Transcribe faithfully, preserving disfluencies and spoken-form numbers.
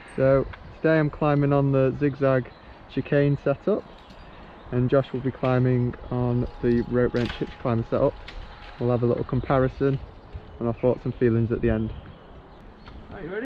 So today I'm climbing on the Zigzag Chicane setup, and Josh will be climbing on the rope wrench hitch climber setup. We'll have a little comparison and our thoughts and feelings at the end. Are you ready?